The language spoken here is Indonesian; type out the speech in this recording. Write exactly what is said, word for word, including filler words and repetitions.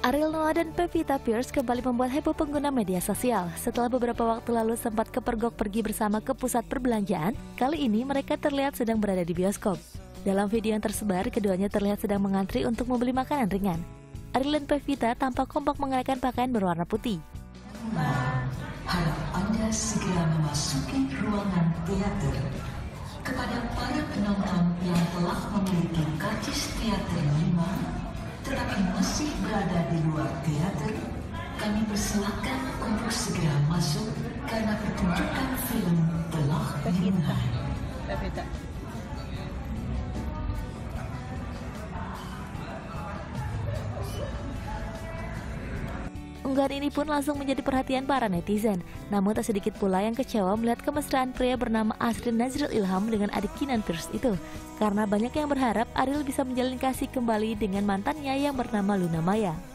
Ariel Noah dan Pevita Pierce kembali membuat heboh pengguna media sosial. Setelah beberapa waktu lalu sempat kepergok pergi bersama ke pusat perbelanjaan, kali ini mereka terlihat sedang berada di bioskop. Dalam video yang tersebar, keduanya terlihat sedang mengantri untuk membeli makanan ringan. Ariel dan Pevita tampak kompak mengenakan pakaian berwarna putih. Harap Anda segera memasuki ruangan teater. Kepada para penonton yang telah memiliki karcis teater lima, tetapi masih berada di luar teater, kami persilakan untuk segera masuk karena pertunjukan film telah dimulai. Unggahan ini pun langsung menjadi perhatian para netizen. Namun tak sedikit pula yang kecewa melihat kemesraan pria bernama Asrin Nazril Ilham dengan adik Keenan Pierce itu. Karena banyak yang berharap Ariel bisa menjalin kasih kembali dengan mantannya yang bernama Luna Maya.